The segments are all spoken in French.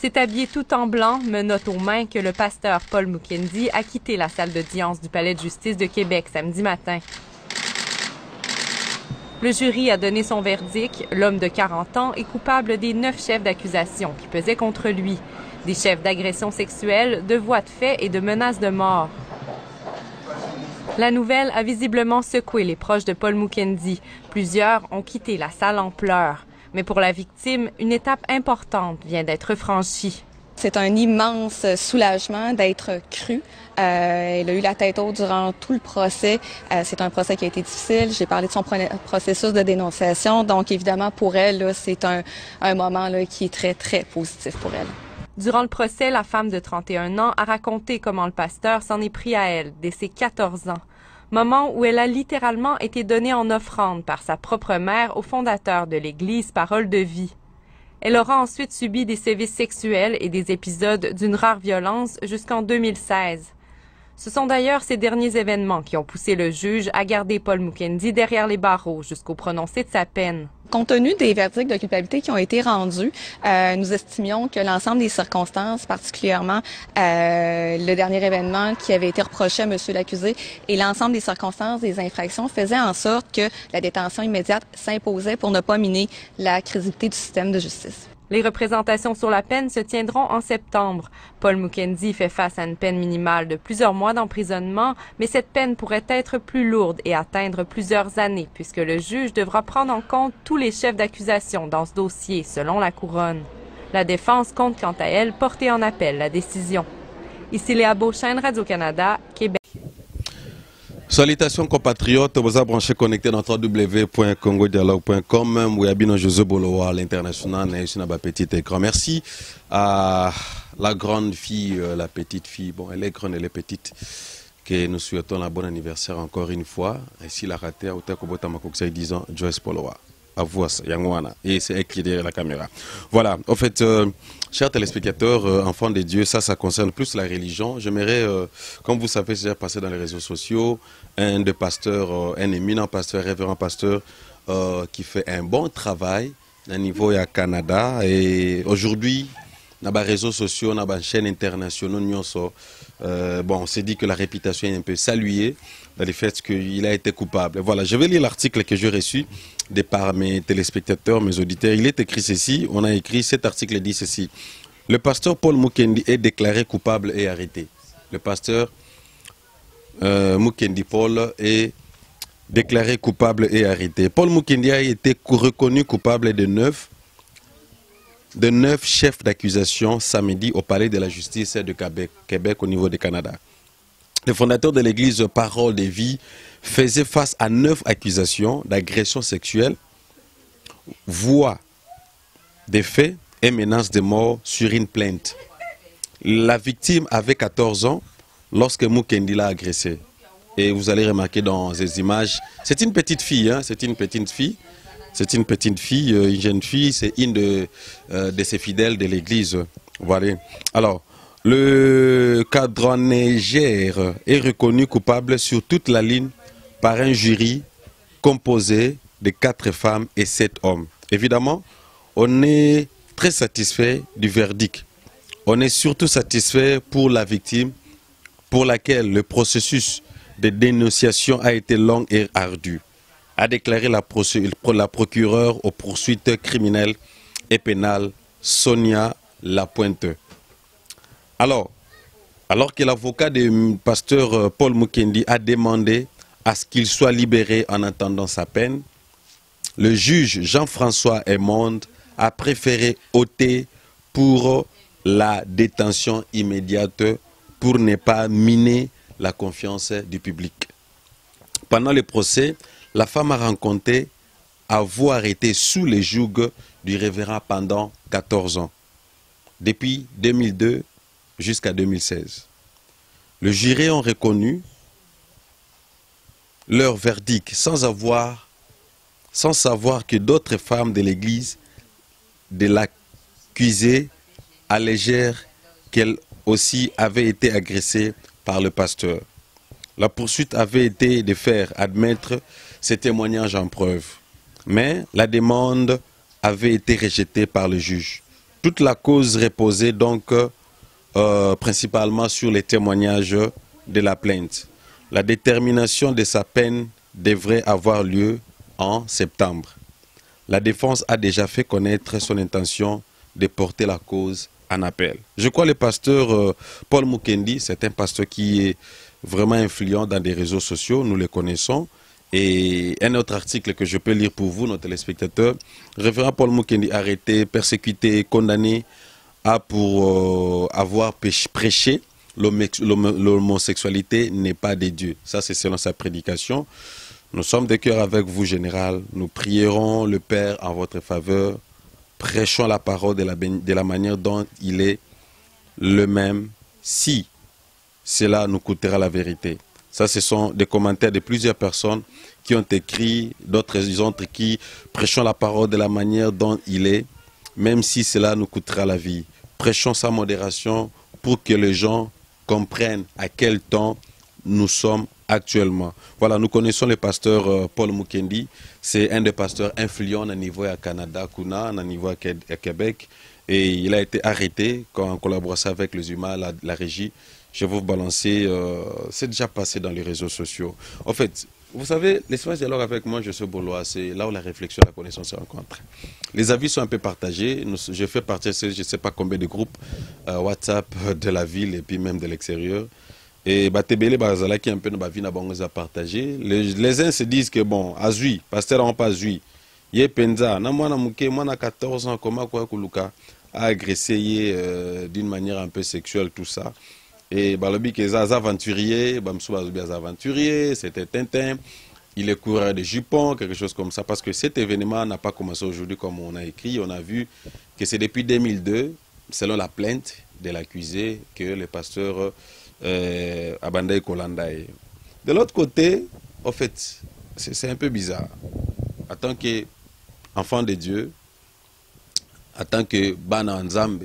C'est habillé tout en blanc, menottes aux mains, que le pasteur Paul Mukendi a quitté la salle d'audience du Palais de justice de Québec samedi matin. Le jury a donné son verdict. L'homme de 40 ans est coupable des 9 chefs d'accusation qui pesaient contre lui. Des chefs d'agression sexuelle, de voies de fait et de menaces de mort. La nouvelle a visiblement secoué les proches de Paul Mukendi. Plusieurs ont quitté la salle en pleurs. Mais pour la victime, une étape importante vient d'être franchie. C'est un immense soulagement d'être cru. Elle a eu la tête haute durant tout le procès. C'est un procès qui a été difficile. J'ai parlé de son processus de dénonciation. Donc, évidemment, pour elle, c'est un moment là, qui est très, très positif pour elle. Durant le procès, la femme de 31 ans a raconté comment le pasteur s'en est pris à elle dès ses 14 ans. Moment où elle a littéralement été donnée en offrande par sa propre mère au fondateur de l'Église Parole de vie. Elle aura ensuite subi des sévices sexuels et des épisodes d'une rare violence jusqu'en 2016. Ce sont d'ailleurs ces derniers événements qui ont poussé le juge à garder Paul Mukendi derrière les barreaux jusqu'au prononcé de sa peine. Compte tenu des verdicts de culpabilité qui ont été rendus, nous estimions que l'ensemble des circonstances, particulièrement le dernier événement qui avait été reproché à monsieur l'accusé et l'ensemble des circonstances des infractions faisaient en sorte que la détention immédiate s'imposait pour ne pas miner la crédibilité du système de justice. Les représentations sur la peine se tiendront en septembre. Paul Mukendi fait face à une peine minimale de plusieurs mois d'emprisonnement, mais cette peine pourrait être plus lourde et atteindre plusieurs années, puisque le juge devra prendre en compte tous les chefs d'accusation dans ce dossier, selon la couronne. La défense compte quant à elle porter en appel la décision. Ici Léa Beauchesne, Radio-Canada, Québec. Salutations compatriotes, vous avez branché connecté dans www.congodialogue.com. Oui, Abino José Bolowa, l'international, sur un petit écran. Merci à la grande fille, la petite fille. Bon, elle est grande, elle est petite. Que nous souhaitons un bon anniversaire encore une fois. Ici, la raté, au Takobota Makoksei 10 ans, Joyce Bolowa. À vous, Yangwana. Et c'est elle qui est derrière la caméra. Voilà, en fait, chers téléspectateurs, enfants de Dieu, ça concerne plus la religion. J'aimerais, comme vous savez, c'est déjà passé dans les réseaux sociaux, un des pasteurs, un éminent pasteur, révérend pasteur, qui fait un bon travail au niveau du Canada. Et aujourd'hui, dans les réseaux sociaux, dans les chaînes internationales, bon, on s'est dit que la réputation est un peu saluée dans le fait qu'il a été coupable. Voilà, je vais lire l'article que j'ai reçu de par mes téléspectateurs, mes auditeurs. Il est écrit ceci, on a écrit, cet article dit ceci. Le pasteur Paul Mukendi est déclaré coupable et arrêté. Le pasteur Mukendi Paul est déclaré coupable et arrêté. Paul Mukendi a été reconnu coupable de 9 chefs d'accusation samedi au palais de la justice de Québec au niveau du Canada. Le fondateur de l'église Parole de vie faisait face à 9 accusations d'agression sexuelle, voies de faits et menaces de mort sur une plainte. La victime avait 14 ans lorsque Mukendi l'a agressé. Et vous allez remarquer dans ces images, c'est une petite fille, hein, c'est une petite fille. C'est une petite fille, une jeune fille, c'est une de ses fidèles de l'église. Voilà. Alors, le cadre-négère est reconnu coupable sur toute la ligne par un jury composé de 4 femmes et 7 hommes. Évidemment, on est très satisfait du verdict. On est surtout satisfait pour la victime, pour laquelle le processus de dénonciation a été long et ardu, a déclaré la procureure aux poursuites criminelles et pénales, Sonia Lapointe. Alors que l'avocat du pasteur Paul Mukendi a demandé à ce qu'il soit libéré en attendant sa peine, le juge Jean-François Emonde a préféré opter pour la détention immédiate pour ne pas miner la confiance du public. Pendant le procès, la femme a raconté avoir été sous les jougs du révérend pendant 14 ans, depuis 2002 jusqu'à 2016. Le jury ont reconnu leur verdict sans savoir que d'autres femmes de l'église de l'accusée allégèrent qu'elles aussi avaient été agressées par le pasteur. La poursuite avait été de faire admettre ces témoignages en preuve, mais la demande avait été rejetée par le juge. Toute la cause reposait donc principalement sur les témoignages de la plainte. La détermination de sa peine devrait avoir lieu en septembre. La défense a déjà fait connaître son intention de porter la cause en appel. Je crois que le pasteur Paul Mukendi, c'est un pasteur qui est vraiment influent dans des réseaux sociaux, nous le connaissons. Et un autre article que je peux lire pour vous, nos téléspectateurs, révérend Paul Mukendi, arrêté, persécuté, condamné pour avoir prêché l'homosexualité n'est pas de Dieu. Ça, c'est selon sa prédication. Nous sommes de cœur avec vous, général. Nous prierons le Père en votre faveur. Prêchons la parole de la manière dont il est le même, si cela nous coûtera la vérité. Ça, ce sont des commentaires de plusieurs personnes qui ont écrit, d'autres qui prêchons la parole de la manière dont il est, même si cela nous coûtera la vie. Prêchons sa modération pour que les gens comprennent à quel temps nous sommes actuellement. Voilà, nous connaissons le pasteur Paul Mukendi. C'est un des pasteurs influents au niveau à Canada, au niveau à Québec. Et il a été arrêté en collaboration avec les humains, la régie. Je vais vous balancer, c'est déjà passé dans les réseaux sociaux. En fait, vous savez, l'espace dialogue avec moi, je suis Bolois, c'est là où la réflexion, la connaissance se rencontrent. Les avis sont un peu partagés. Je fais partie de je ne sais pas combien de groupes WhatsApp de la ville et puis même de l'extérieur. Et Batebele Bazala qui est un peu dans vie n'a pas partagé. Les uns se disent que bon, Azui, pasteur n'a pas Azui. Yé Penza, na moi na 14 ans, comment quoi Kuluka a agressé d'une manière un peu sexuelle tout ça. Et balobi que les aventuriers, aventuriers, c'était Tintin, il est coureur de jupons, quelque chose comme ça, parce que cet événement n'a pas commencé aujourd'hui comme on a écrit. On a vu que c'est depuis 2002, selon la plainte de l'accusé, que le pasteur Abandaï Kolandaï. De l'autre côté, en fait, c'est un peu bizarre. En tant qu'enfant de Dieu, en tant que Bana Nzambe,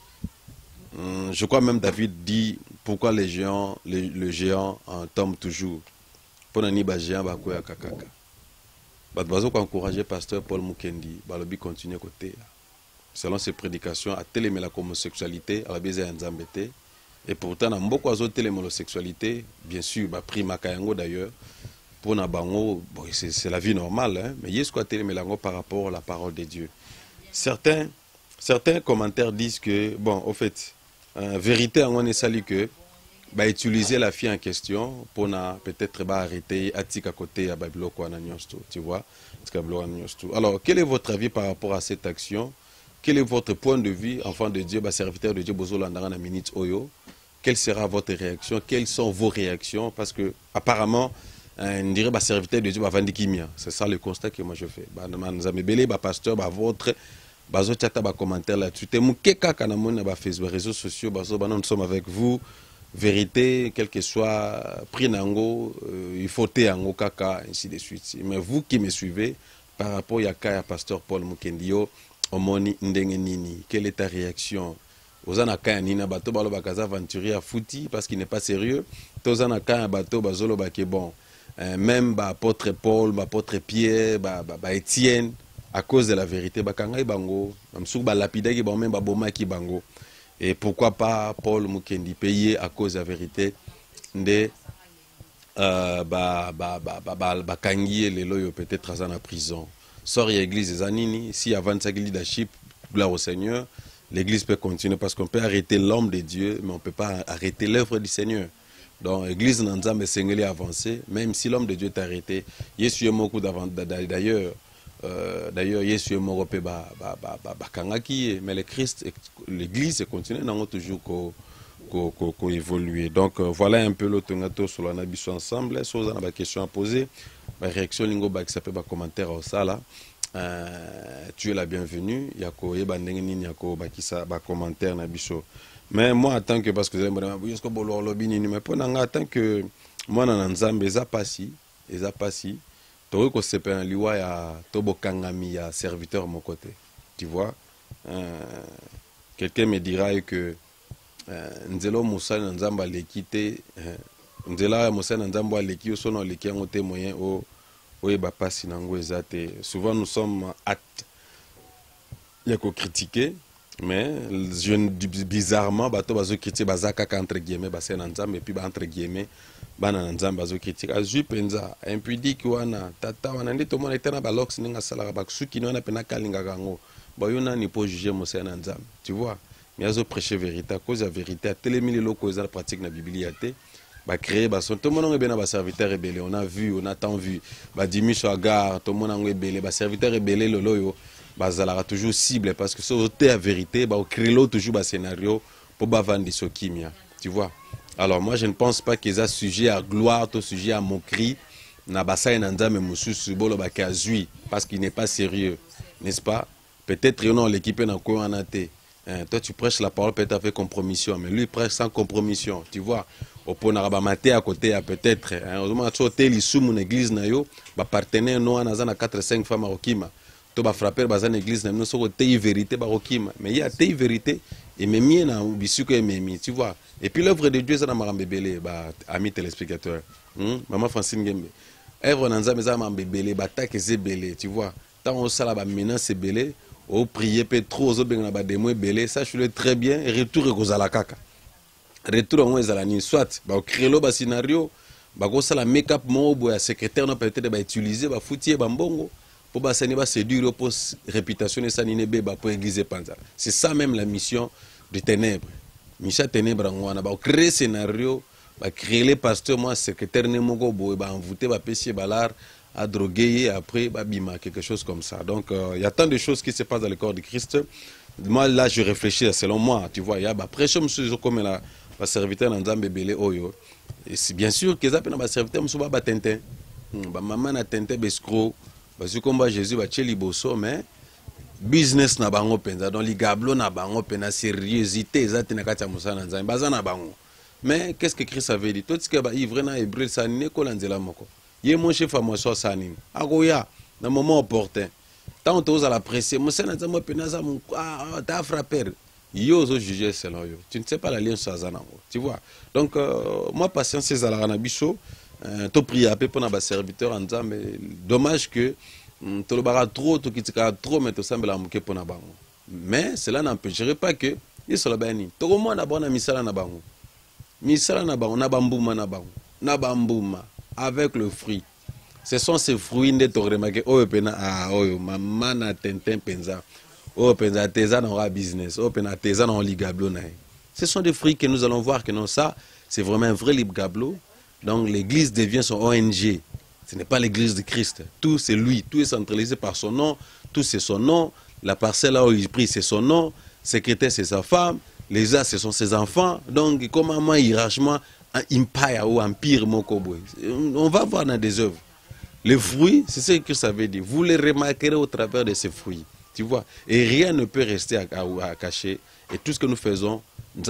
je crois même David dit pourquoi le géant tombe toujours. Pour nani ba géant ba koya kakaka. Ba bazo ko encourager pasteur Paul Mukendi, ba lobi continuer côté. Selon ses prédications, à télémer la homosexualité, à la baiser Nzambete. Et pourtant, dans beaucoup d'autres télémer l'homosexualité, bien sûr, ba pris Makayango d'ailleurs, pour na bango, bon, c'est la vie normale, hein, mais il y a télémer lango par rapport à la parole de Dieu. Certains commentaires disent que, bon, au fait, vérité, on est sali que, bah, utiliser la fille en question pour peut-être arrêter à côté à Babiloko tu vois. Alors, quel est votre avis par rapport à cette action? Quel est votre point de vue, enfant de Dieu, serviteur de Dieu, Bozolandana minute Oyo? Quelle sera votre réaction? Quelles sont vos réactions? Parce que, apparemment, on dirait serviteur de Dieu, c'est ça le constat que moi je fais. Pasteur, votre. Commentaire là-dessus. Facebook, réseaux sociaux, nous sommes avec vous. Vérité, quel que soit prix nango, il faut ango kaka, ainsi de suite. Mais vous qui me suivez, par rapport à pasteur Paul Mukendio, omoni ndenge nini, quelle est ta réaction? Ozana kaya nina bato balo bakaza aventurier à fouti parce qu'il n'est pas sérieux. Tozana kaya bato bazolo bake bon. Même apôtre Paul, apôtre Pierre, Étienne, à cause de la vérité, bakanga bango, mamsou lapidaki ba même boma ki bango. Et pourquoi pas Paul Mukendi payé à cause de la vérité de bakangi les loyo peut-être dans la prison. Sort l'église des anini, si avant sa leadership, gloire au Seigneur, l'église peut continuer parce qu'on peut arrêter l'homme de Dieu, mais on ne peut pas arrêter l'œuvre du Seigneur. Donc l'église n'a pas sengeli avancé, même si l'homme de Dieu est arrêté. Yesu est beaucoup d'ailleurs. D'ailleurs, Yesu est mort mais le Christ, l'église continue toujours qu'à évoluer. Donc voilà un peu l'autonato sur la nabiso ensemble. Si vous avez des questions à poser, la réaction lingo qui s'appelle commentaire au sala. Tu es la bienvenue. Yako eba ndengeni yako bakisa ba commentaire nabiso. Mais moi en tant que parce que vous avez dit que bolo lobini mais pour en tant que moi na nzambe eza pasi. Toriko sepe un liwa ya tobo kangami ya serviteur à mon côté. Tu vois, quelqu'un me dira que Nzelo Moussa Nzamba l'équité, Nzela Moussa Nzamba l'équité, au son l'équité en témoin au bapa sinango ezate. Souvent nous sommes hâte. Il y a qu'à critiquer, Mais bizarrement, bato bazo critiquer bazaka entre guillemets basen nzambe et puis entre guillemets bana nzambe bazo critiquer azui penza impudique wana tata wana ndi to mona etena balox ninga sala ba suki wana pena kalinga kango bayona ni pour juger mosen nzambe, tu vois. Mais azo prêcher vérité à cause de la vérité à télémili loko za pratique na bibliate ba créer ba son tout monde on bena ba serviteur rebelle, on a vu, on a tant vu ba Dimitri Agar tout monde on rebelle ba serviteur rebelle loloyo bazala toujours cible parce que c'est la vérité ba créer toujours ba scénario pour ba vendre ce kimia, tu vois. Alors moi je ne pense pas qu'ils a sujet à gloire, tout sujet à moquerie na basa nzambe mususu bolo ba kazui parce qu'il n'est pas sérieux, n'est-ce pas? Peut-être non l'équipe na ko anaté. Toi tu prêches la parole peut-être avec compromission, mais lui prêche sans compromission, tu vois. Au pont maté à côté peut-être au moment où sous mon église na yo ba partenaire no na 4-5 femmes okima to ba frapper ba za église na no so côté vérité ba okima, mais il y a té vérité et même mien na bisuko et même, tu vois. Et puis l'œuvre de Dieu ça na mambebele ba amis téléspectateurs, maman Francine Gembe œuvre na nzambe za mambebele ba ta ke belé, tu vois. Tant on sala ba menace belé au prier peut trop aux autres ba démo belé, sache-le très bien, retour ko za la kaka. Retour en ezalani soit ba créer ba scénario ba ko sala make-up mo bo ya secrétaire no peut-être ba utiliser ba foutier ba mbongo pour ba sani ba séduire pour réputation et sanine be ba pour église panza. C'est ça même la mission de ténèbres. Mission ténèbres ngwana ba créer scénario ba créer les pasteurs moi secrétaire ne moko bo ba envoûter ba pessier balar à droguer et après ba bima quelque chose comme ça. Donc il y a tant de choses qui se passent dans le corps de Christ. Moi là je réfléchis selon moi, tu vois, il y a ba prêche monsieur comme la ba serviteur na nzambe belé oyo. Et c'est bien sûr que ça peut na ba serviteur musuba ba tintin. Ba maman na tintin bescro. Parce que comme Jésus ba tcheli bosso mais business na bango penza dans les gablo na bango pena sérieuxité ezati na kati ya musana nzambe baza na bango. Mais qu'est-ce que Christ avait dit? Tout ce que ba ivre na hébreu ça ne ko lanzela moko. Ye mon chef formation ça ni. Agoya dans moment opportun. Tant on à la presser, musana nzambe pena za mu ta frapper. Yo zo juger selon yo. Tu ne sais pas la lien sur zanango. Tu vois. Donc moi patience c'est à la biso to prier après pour na serviteur en disant mais dommage que to le bara trop to kitika trop mais to sembla muke pour na bango. Mais cela n'empêcherait pas que ils sont là bani. To ko mo na bona misala na bango. Misala na bango na bambuma na bango. Na bambuma avec le fruit. Ce sont ces fruits de to remarquer oh pena oh maman na tintin penza. Oh, artisan aura business. Oh, artisan aura ligablo. Ce sont des fruits que nous allons voir que non, ça, c'est vraiment un vrai ligablo. Donc, l'église devient son ONG. Ce n'est pas l'église de Christ. Tout, c'est lui. Tout est centralisé par son nom. Tout, c'est son nom. La parcelle là où il prie, c'est son nom. Secrétaire, c'est sa femme. Les as, ce sont ses enfants. Donc, comment hiérarchiquement, un empire ou empire, on va voir dans des œuvres. Les fruits, c'est ce que ça veut dire. Vous les remarquerez au travers de ces fruits. Tu vois, et rien ne peut rester à cacher. Et tout ce que nous faisons, nous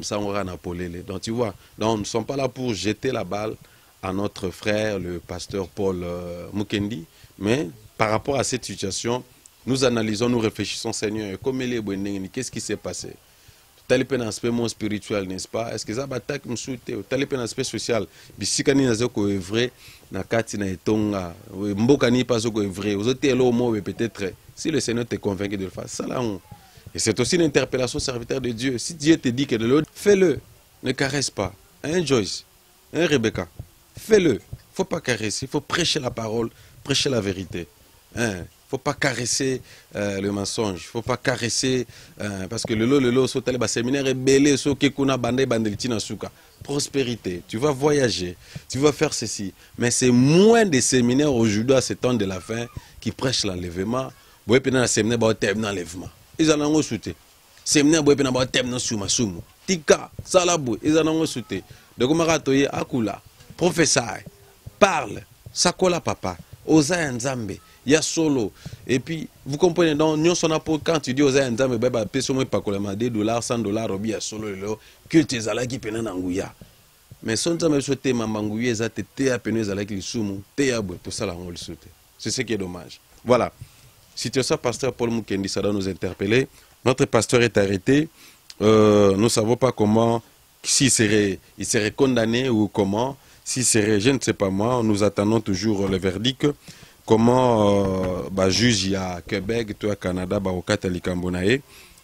donc tu vois, donc, nous ne sommes pas là pour jeter la balle à notre frère, le pasteur Paul Mukendi, mais par rapport à cette situation, nous analysons, nous réfléchissons, Seigneur, qu'est-ce qui s'est passé? Tel est un aspect spirituel, n'est-ce pas? Est-ce que ça va attaquer me souhaiter? Tel est un aspect social. Bisikani nazoko est vrai, nakati na etonga, mbokani pas zoko est vrai. Aux autres lo mo peut-être si le Seigneur te convainc de le faire, ça là on. Et c'est aussi une interpellation serviteur de Dieu. Si Dieu te dit que de l'autre, fais-le. Ne caresse pas. Hein, Joyce? Hein, Rebecca? Fais-le. Faut pas caresser, il faut prêcher la parole, prêcher la vérité. Hein? Faut pas caresser le mensonge, faut pas caresser parce que le so tele ba séminaire belé so kekuna bande bandelitina suka. Prospérité, tu vas voyager, tu vas faire ceci, mais c'est moins des séminaires aujourd'hui à ce temps de la fin qui prêchent l'enlèvement. Boy pena na séminaire ba thème l'enlèvement. Ils en ont souté. Séminaire boy pena ba thème na suma sumu. Tika salabu, ils en ont souté. De comment ratoyer akula, professeur, parle, sakola papa, oza nzambe. Il y a solo. Et puis, vous comprenez, donc, nous sommes pour quand tu dis aux Indiens, mais bah, peso moi pas $2, $100, robi à solo, que tes ala qui pena n'angouya. Mais son temps, je te mambangouye, ça te te à peine ala qui sumu, te à bout, tout ça là on le saute. C'est ce qui est dommage. Voilà. Si tu es ça, pasteur Paul Mukendi, ça doit nous interpeller. Notre pasteur est arrêté. Nous ne savons pas comment, s'il serait, il serait condamné ou comment, s'il serait, je ne sais pas moi, nous attendons toujours le verdict. Comment juge à Québec, toi Canada, au catholique Ambonae,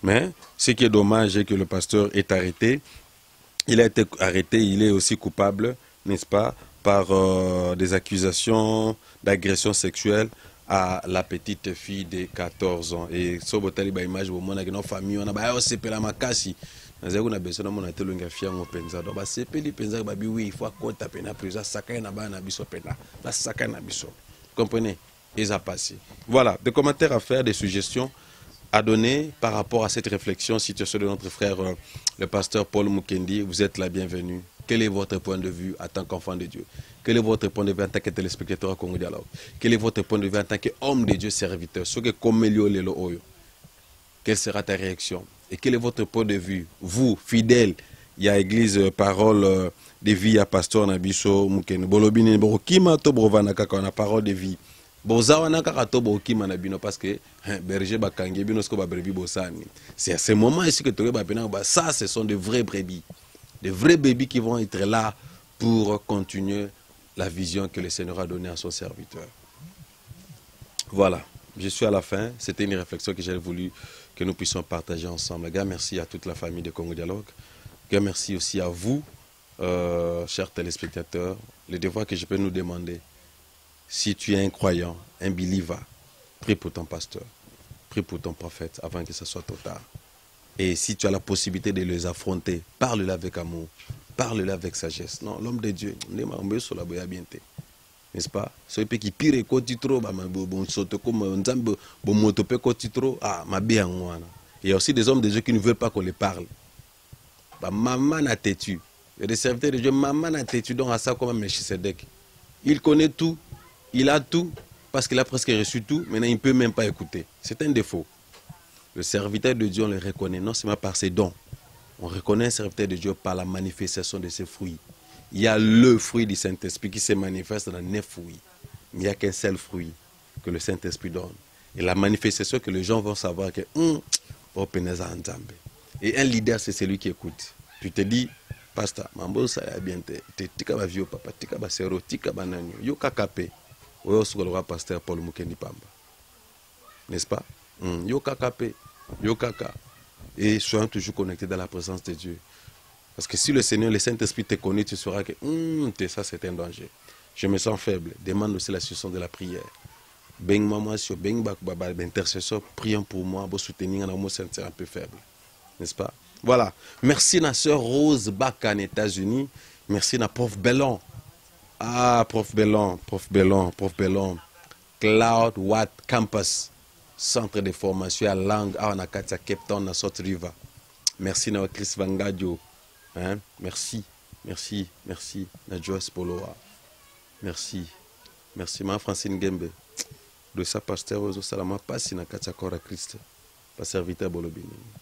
Mais ce qui est dommage est que le pasteur est arrêté. Il a été arrêté, il est aussi coupable, n'est-ce pas, par des accusations d'agression sexuelle à la petite fille de 14 ans. Et ce botali ba image au monde nos famille on a ba sepela makasi. Naza kuna besoin na mona telonga fiango penza do ba sepeli penza ba bi oui il faut akota pena prison saka na ba na biso pena. Ba saka na biso. Comprenez? Ils a passé. Voilà, des commentaires à faire, des suggestions à donner par rapport à cette réflexion, situation de notre frère, le pasteur Paul Mukendi. Vous êtes la bienvenue. Quel est votre point de vue en tant qu'enfant de Dieu? Quel est votre point de vue en tant que téléspectateur à Congo Dialogue? Quel est votre point de vue en tant qu'homme de Dieu serviteur? Quelle sera ta réaction? Et quel est votre point de vue? Vous, fidèles, il y a Église Parole de Vie à Pasteur Nabiso Mukendi. Bolobini Borokima Tobrovana Kaka, on a parole de vie. Parce que berger bakangi bino sko ba brebis bosani. C'est à ce moment ici que ça ce sont de vrais brebis. De vrais brebis qui vont être là pour continuer la vision que le Seigneur a donnée à son serviteur. Voilà, je suis à la fin. C'était une réflexion que j'ai voulu que nous puissions partager ensemble. Gars, merci à toute la famille de Congo Dialogue. Gars, merci aussi à vous, chers téléspectateurs. Le devoir que je peux nous demander, si tu es un croyant, un believer, prie pour ton pasteur, prie pour ton prophète avant que ce soit trop tard. Et si tu as la possibilité de les affronter, parle-le avec amour, parle-le avec sagesse. Non, l'homme de Dieu, n'est-ce pas? Ce qui pire côté trop, il y a aussi des hommes de Dieu qui ne veulent pas qu'on les parle. Maman a têtu. Il y a des serviteurs de Dieu, maman a têtu, donc à ça comme Melchisedec. Il connaît tout. Il a tout parce qu'il a presque reçu tout. Maintenant, il ne peut même pas écouter. C'est un défaut. Le serviteur de Dieu, on le reconnaît non seulement par ses dons. On reconnaît un serviteur de Dieu par la manifestation de ses fruits. Il y a le fruit du Saint-Esprit qui se manifeste dans 9 fruits. Mais il n'y a qu'un seul fruit que le Saint-Esprit donne. Et la manifestation que les gens vont savoir que et un leader, c'est celui qui écoute. Tu te dis, pasteur, mambo ça a bien te tika ba vieux papa, tika ba sero, tika ba nanyo, yo kakape. Oyo sukolo pasteur Paul Mukendi Pamba. N'est-ce pas? Yo kakape, yo kaka. Et soyons toujours connectés dans la présence de Dieu. Parce que si le Seigneur, le Saint-Esprit te connaît, tu sauras que ça c'est un danger. Je me sens faible. Demande aussi la situation de la prière. Ben maman sur ben baba d'intercesseur, prions pour moi, pour soutenir un homme c'est un peu faible. N'est-ce pas? Voilà. Merci na sœur Rose Baka en États-Unis. Merci na prof Bellon. Ah, prof Bellon. Cloud Watt Campus. Centre de formation à langue à Nakatia Cape Town na South River. Merci na Chris Vangadio. Hein? Merci. Na Joyce Poloa. Merci. Ma Francine Gembe. De sa pasteur Ozo Salama Passi na Katia Kora Christ. Pas serviteur Bolobini.